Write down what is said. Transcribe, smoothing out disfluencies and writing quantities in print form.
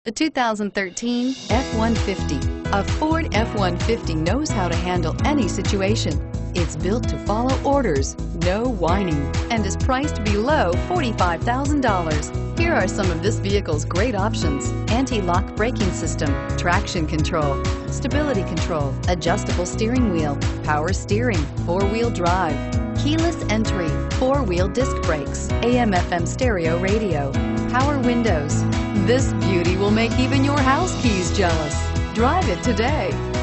The 2013 F-150. A Ford F-150 knows how to handle any situation. It's built to follow orders, no whining, and is priced below $45,000. Here are some of this vehicle's great options: anti-lock braking system, traction control, stability control, adjustable steering wheel, power steering, four-wheel drive, keyless entry, four-wheel disc brakes, AM/FM stereo radio, power windows. This beauty will make even your house keys jealous. Drive it today.